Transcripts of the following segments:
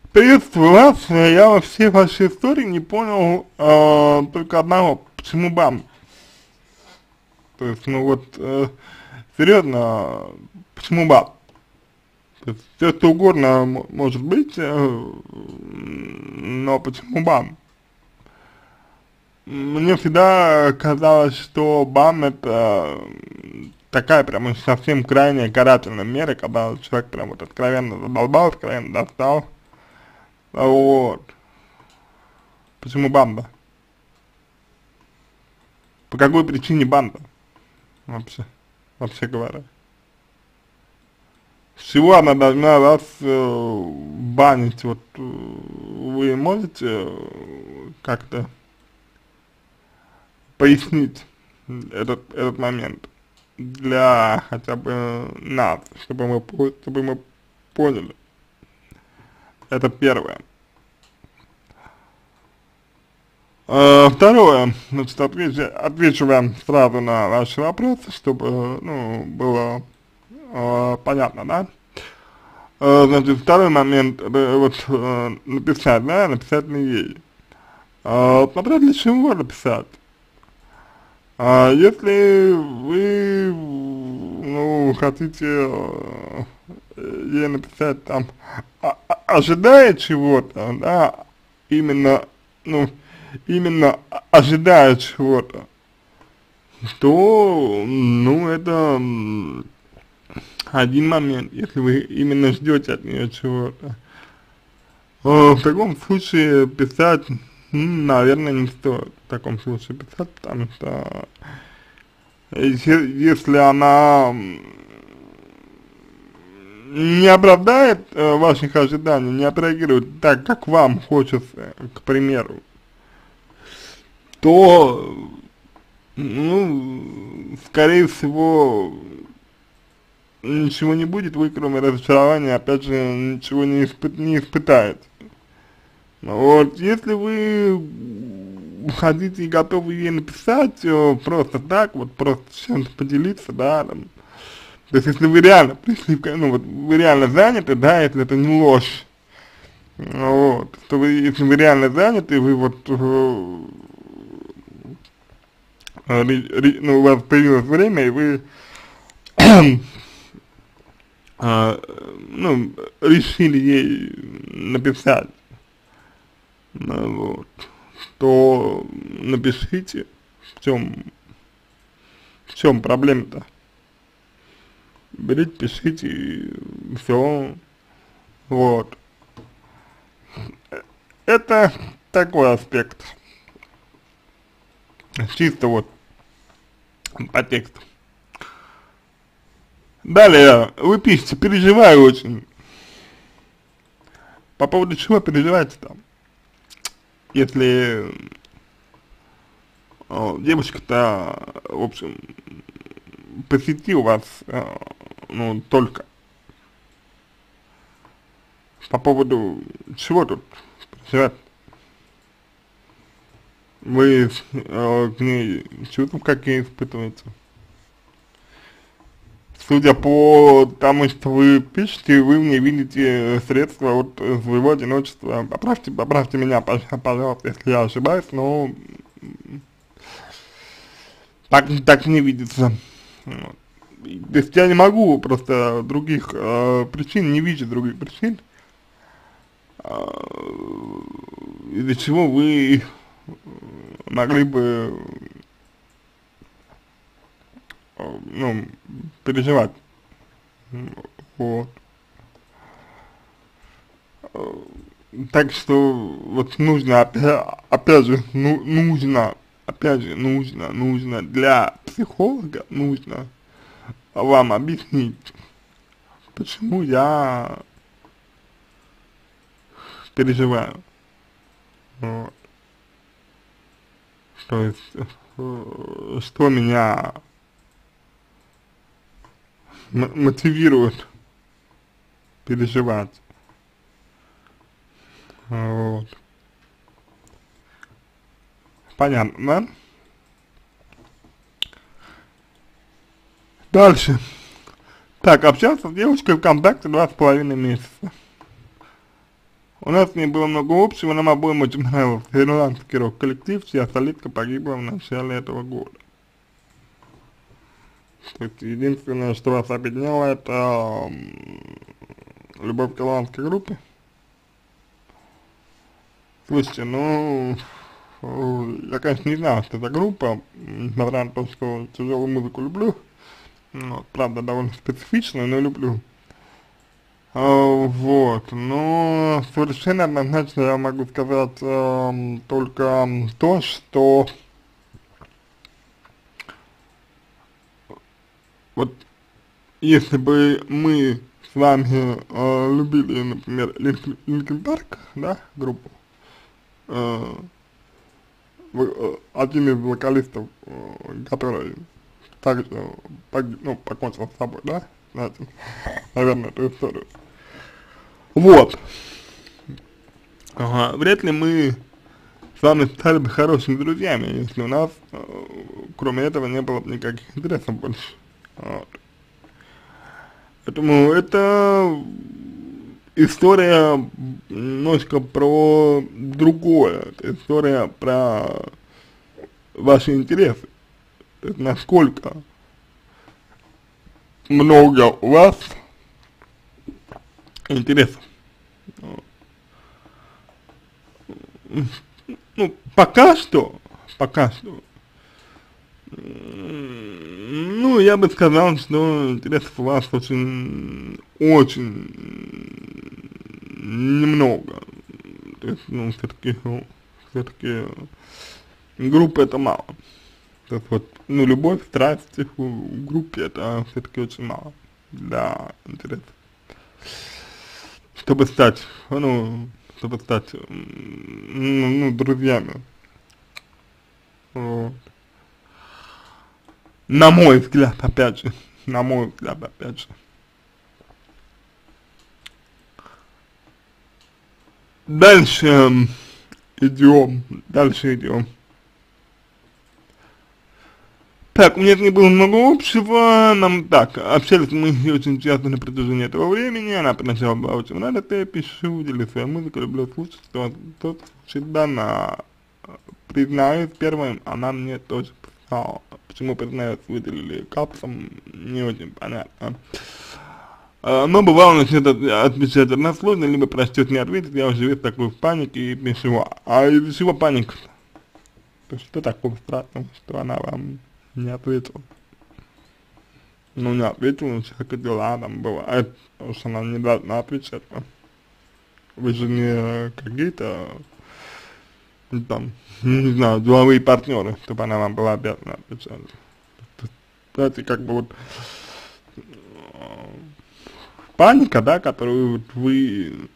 Приветствую вас. Я во всей вашей истории не понял только одного, почему бан. То есть, ну вот, серьезно, почему бан? То есть, все что угодно может быть, но почему бан? Мне всегда казалось, что бан это такая прям уж совсем крайняя карательная мера, когда человек прям вот откровенно задолбал, откровенно достал. Вот. Почему бан? По какой причине банда вообще, вообще говоря? С чего она должна вас банить? Вот вы можете как-то пояснить этот момент для хотя бы нас, чтобы мы поняли? Это первое. Второе, значит, отвечу вам сразу на ваши вопросы, чтобы, ну, было понятно, да? Значит, второй момент, это вот написать, да, написать не ей. Смотря для чего написать. Если вы, ну, хотите ей написать там, ожидая чего-то, да, именно, ну, именно ожидая чего-то, то, ну, это один момент, если вы именно ждете от нее чего-то. В таком случае писать, наверное, не стоит в таком случае писать, потому что если она не оправдает ваших ожиданий, не отреагирует так, как вам хочется, к примеру, то, ну, скорее всего, ничего не будет, вы кроме разочарования, опять же, ничего не испытаете. Вот, если вы хотите и готовы ей написать просто так, вот просто с чем-то поделиться, да, там, то есть если вы реально пришли, ну вот, вы реально заняты, да, если это не ложь, вот, то вы, если вы реально заняты, вы вот, ну, у вас появилось время, и вы ну, решили ей написать, вот, то напишите, в чем проблема-то. Берите, пишите, и все, вот. Это такой аспект, чисто вот по тексту. Далее, вы пишете, переживаю очень. По поводу чего переживаете там? Если девушка-то, в общем, посетил вас, ну, только по поводу чего тут переживать? Вы к ней чувства какие испытываете? Судя по тому, что вы пишете, вы в ней видите средства от своего одиночества. Поправьте меня, пожалуйста, если я ошибаюсь, но так не видится. Вот. То есть я не могу просто других причин, не вижу других причин, из-за чего вы могли бы, ну, переживать. Вот. Так что вот нужно, опять же, нужно для психолога, нужно вам объяснить, почему я переживаю. Вот. То есть, что меня мотивирует переживать. Вот. Понятно, да? Дальше. Так, общался с девушкой ВКонтакте 2,5 месяца. У нас с ней было много общего, нам обоим очень нравился ирландский рок-коллектив, чья солистка погибла в начале этого года. То есть единственное, что вас объединяло, это любовь к ирландской группе. Слушайте, ну, я, конечно, не знал, что это группа, несмотря на то, что тяжелую музыку люблю, вот, правда, довольно специфичную, но люблю. Вот, но совершенно однозначно я могу сказать только то, что вот если бы мы с вами любили, например, Линкин Парк, да, группу, э, один из вокалистов, который также ну, покончил с собой, да, знаете, наверное, эту историю. Вот, вряд ли мы с вами стали бы хорошими друзьями, если у нас, кроме этого, не было бы никаких интересов больше. Вот. Поэтому это история немножко про другое, это история про ваши интересы, то есть насколько много у вас интересов. Ну, пока что, ну, я бы сказал, что интересов у вас очень немного. То есть, ну, все-таки группа это мало. То есть, вот, ну, любовь, страсть в группе это все-таки очень мало для интересов. Чтобы стать, ну, друзьями. Вот. На мой взгляд, опять же. Дальше идем. Так, у меня с ней было много общего, нам так, общались мы очень часто на протяжении этого времени, она поначалу была очень рада, что я пишу, делюсь своей музыкой, люблю слушать, что тот всегда признаюсь, первым она мне тоже писала, почему признаюсь выделили капсом, не очень понятно. Но бывало начнет отвечать односложно, либо прочтет не ответит, я уже весь такой в панике и пишу, а из-за чего паника-то? То есть что такого страшного, что она вам не ответила? Ну, не ответила, у человека дела там бывает, потому что она не должна отвечать. Вы же не какие-то, там, не знаю, деловые партнеры, чтобы она вам была обязана отвечать. Знаете, как бы вот паника, да, которую вот вы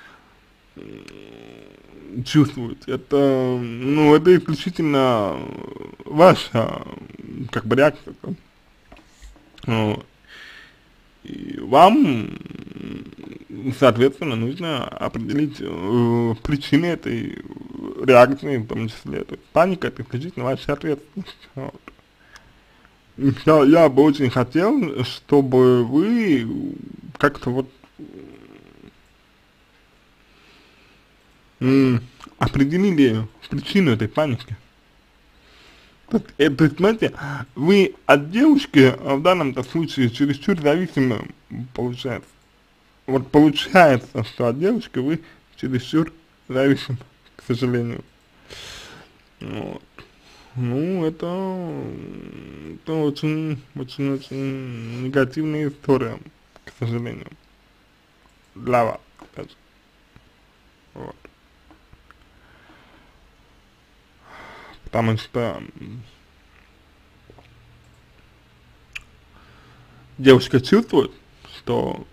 чувствуете, это, ну, это исключительно ваша, как бы, реакция. И вам, соответственно, нужно определить причины этой реакции, в том числе. То есть паника — это исключительно ваша ответственность. Вот. Я бы очень хотел, чтобы вы как-то вот определили причину этой паники. То есть, знаете, вы от девушки в данном-то случае чересчур зависимы, получается. Вот получается, что от девушки вы чересчур зависимы, к сожалению. Вот. Ну, это очень негативная история, к сожалению, для вас, опять же. Вот. Потому что девушка чувствует, что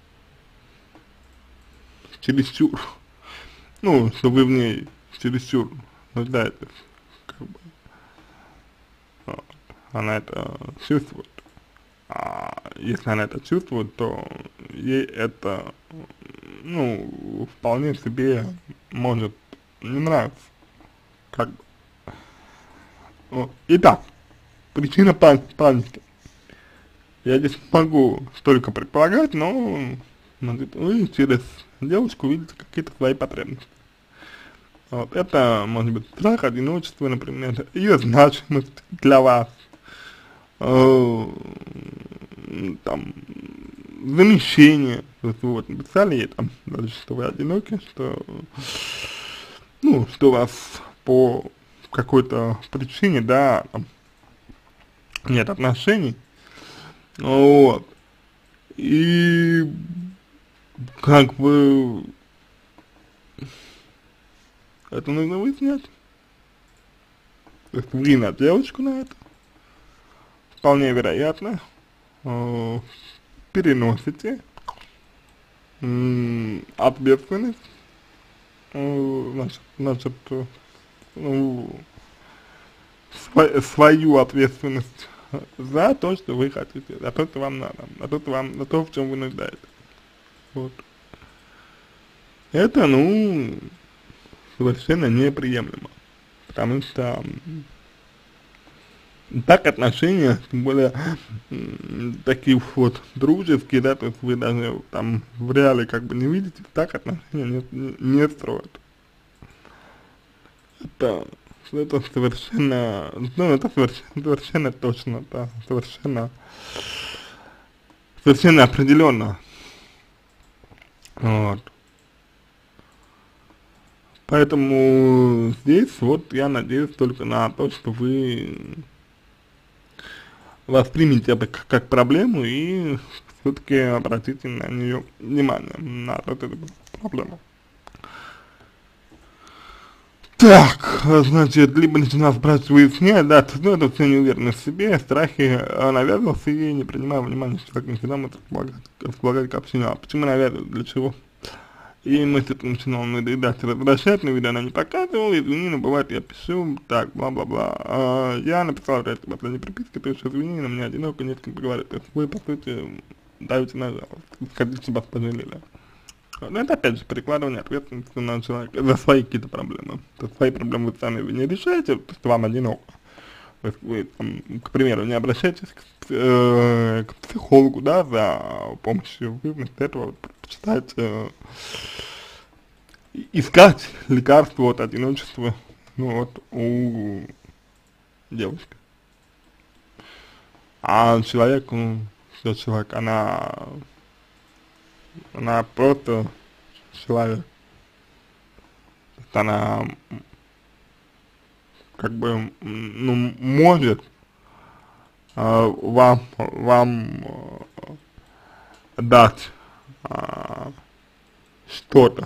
чересчур, ну, что вы в ней чересчур нуждаетесь, как бы, вот. Она это чувствует. А если она это чувствует, то ей это, ну, вполне себе может не нравиться, как бы. Вот. Итак, причина паники. Я здесь могу столько предполагать, но вы через девушка увидит какие-то свои потребности. Вот, это может быть страх, одиночество, например, ее значимость для вас, э, там, замещение, то есть вы вот написали ей там, даже что вы одиноки, что, ну, что у вас по какой-то причине, да, там, нет отношений, вот, и как бы это нужно выяснять, то есть вы на девочку на это, вполне вероятно, э, переносите ответственность, значит, ну, свою ответственность за то, что вы хотите, за то, что вам надо, за то, в чем вы нуждаетесь. Вот. Это, ну, совершенно неприемлемо, потому что так отношения, тем более такие вот дружеские, да, то есть вы даже там в реале как бы не видите, так отношения не строят. Это совершенно, ну, это совершенно точно, да, совершенно определенно. Вот. Поэтому здесь вот я надеюсь только на то, что вы воспримите это как проблему и все-таки обратите на нее внимание, на вот эту проблему. Так, значит, либо начинал брать выяснять, да, ну это все неуверенность в себе, страхи, навязывался ей, не принимая внимания, что так не всегда может располагать к общению. А почему навязывать, для чего? И мы с этим начинал надоедать, раздражать, но видно, она не показывала, извини, но бывает я пишу, так, бла-бла-бла. Я написал в последней приписке, то есть извини, на меня одиноко, нет с кем поговорить. То есть вы, по сути, давите на жалость, хотите, чтобы вас пожалели. Но это, опять же, перекладывание ответственности на человека за свои какие-то проблемы. То есть свои проблемы вы сами не решаете, то есть вам одиноко. То есть вы, там, к примеру, не обращаетесь к психологу, да, за помощью, вы вместо этого вот предпочитаете искать лекарства от одиночества, ну, вот, у девушки. А человек, ну, что человек, она просто человек. Она как бы, ну, может вам дать что-то,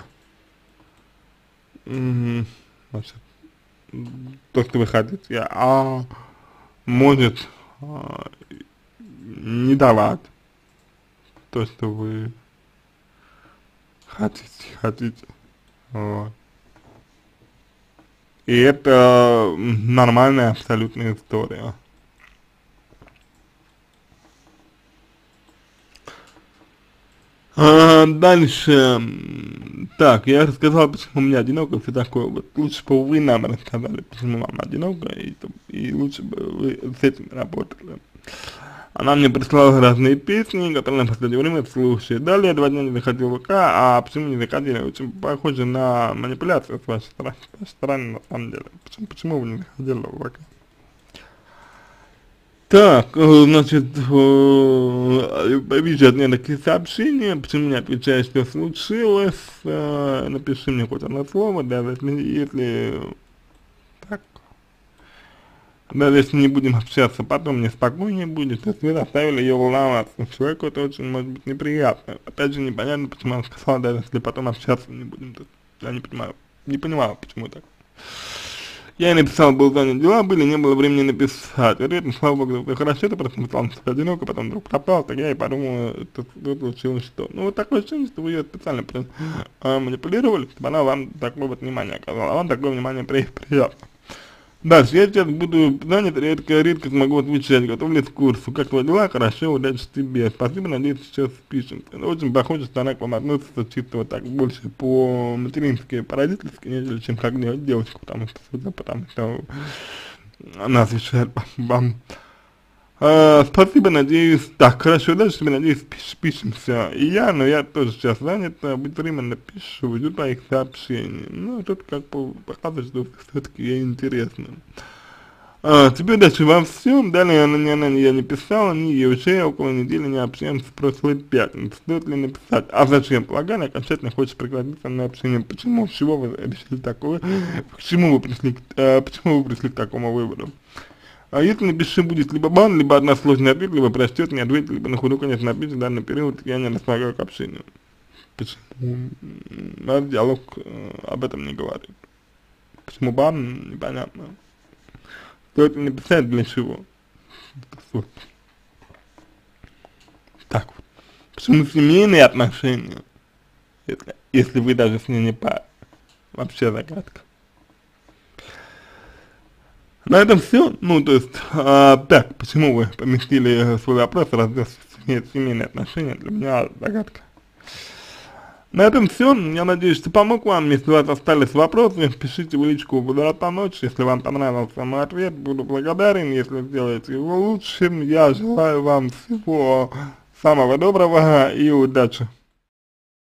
значит, то, что вы хотите, а может не давать то, что вы хотите. Вот. И это нормальная абсолютная история. Дальше, так, я рассказал, почему у меня одиноко, все такое, вот лучше бы вы нам рассказали, почему вам одиноко, и лучше бы вы с этим работали. Она мне прислала разные песни, которые на последнее время слушаю. Далее 2 дня не заходил в ВК, а почему не заходили? Очень похоже на манипуляцию с вашей стороны, на самом деле. Почему вы не заходили в ВК? Так, значит, вижу от меня такие сообщения, почему не отвечаешь, что случилось, напиши мне хоть одно слово, да, если так, даже если не будем общаться, потом мне спокойнее будет, то есть вы заставили ее волноваться, человеку это очень может быть неприятно, опять же непонятно, почему она сказала, даже если потом общаться не будем, то я не понимаю, почему так. Я ей написал, был занят, дела были, не было времени написать. Вероятно, слава богу, ты хорошо, ты просто написал, что одиноко, потом вдруг пропал, так я и подумал, тут случилось что. Ну, вот такое ощущение, что вы ее специально манипулировали, чтобы она вам такое вот внимание оказала, а вам такое внимание приятно. Дальше, я сейчас буду занят, редко смогу отвечать, готовлюсь к курсу, как твои дела, хорошо, удачи тебе, спасибо, надеюсь, сейчас спишем. Очень похоже, что она к вам относится чисто вот так, больше по-матерински, по-родительски, нежели чем как делать девочку, потому что она освещает вам Спасибо, надеюсь, так, хорошо, дальше мы, надеюсь, пишемся и я, но я тоже сейчас занят, будет время, напишу, жду твоих сообщений. Ну, тут как бы показывает, что все-таки ей интересно. Теперь дальше во всем, далее она я не писала, ни ей уже около недели не общаемся с прошлой пятницы. Стоит ли написать? А зачем? Полагаю, окончательно хочешь прекратить со мной общение. Почему? С чего вы решили такое? Почему вы пришли к такому выводу? А если напиши, будет либо бан, либо односложный ответ, либо прочтет, не ответит, либо на ходу, конечно, напишет, в данный период я не располагаю к общению. Почему? Наш диалог об этом не говорит. Почему бан, непонятно. Стоит ли написать, для чего? Вот. Так вот. Почему семейные отношения, если вы даже с ней не пара? Вообще загадка. На этом все. Ну, то есть, так, почему вы поместили свой вопрос в раздел семейные отношения, для меня загадка. На этом все. Я надеюсь, что помог вам. Если у вас остались вопросы, пишите в личку, буду рад помочь. Если вам понравился мой ответ, буду благодарен. Если сделаете его лучшим, я желаю вам всего самого доброго и удачи.